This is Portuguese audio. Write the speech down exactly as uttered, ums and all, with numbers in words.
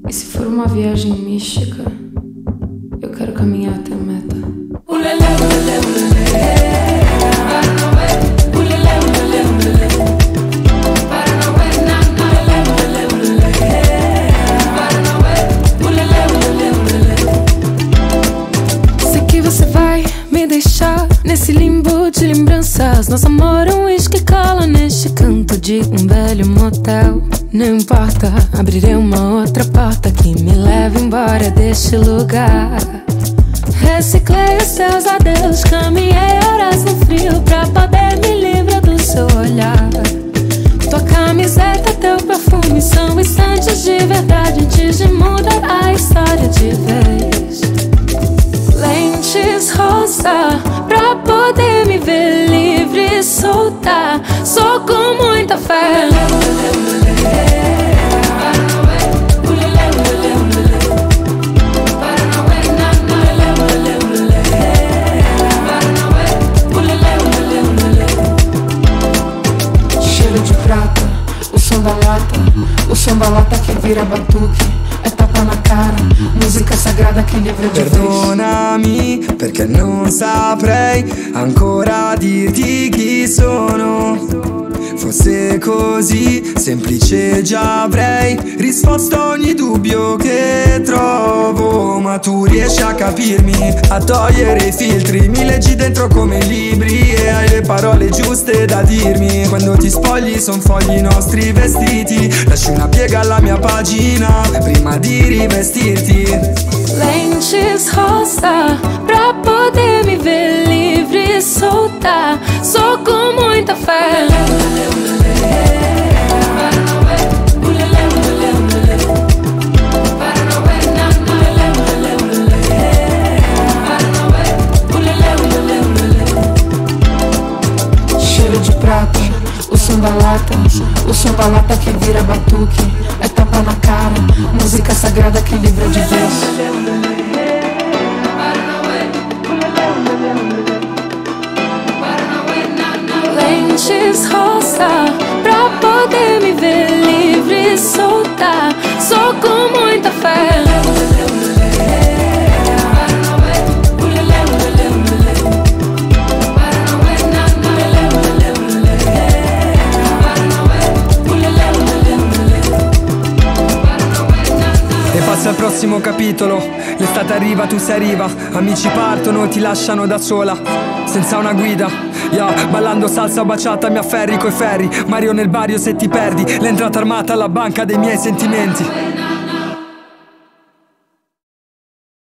E se for uma viagem mística, eu quero caminhar até a meta. Ulele, ulele, ulele. Paranauê, ulele, ulele, ulele. Paranauê, na, na, ulele, ulele. Paranauê, ulele, ulele, ulele. Sei que você vai me deixar nesse limbo de lembranças. Nosso amor é um uísque cola neste canto de um velho motel. Não importa, abrirei uma outra porta que me leva embora deste lugar. Reciclei os seus adeus, caminhei horas no frio pra poder me livrar do seu olhar. Tua camiseta, teu perfume são instantes de verdade antes de mudar a história de vez. Lentes rosa pra poder me ver livre e soltar. Sou com muita fé. Cheiro de prata, o som da lata, o som da lata que vira batuque. É tapa na cara, musica sagrada che livra di Perdonami perché non saprei ancora dirti chi sono. Fosse così semplice già avrei risposto a ogni dubbio che trovo. Ma tu riesci a capirmi, a togliere i filtri. Mi leggi dentro come libri e hai le parole giuste da dirmi. Quando ti spogli son fogli i nostri vestiti. Lasci una piega alla mia pagina prima di rivestirti. Lentes rosa pra poder me ver livre e soltar. Sou com muita fé. Cheiro de prata, o som da lata, o som da lata que vira batuque. É tapa na cara, música sagrada que livra de vez. Lentes rosa pra poder me ver livre e soltar. Sou com muita fé. E passa al prossimo capitolo. L'estate arriva, tu sei arriva. Amici partono, ti lasciano da sola, senza una guida. Yeah, ballando salsa baciata, mi afferri coi ferri. Mario nel barrio se ti perdi. L'entrata armata alla banca dei miei sentimenti.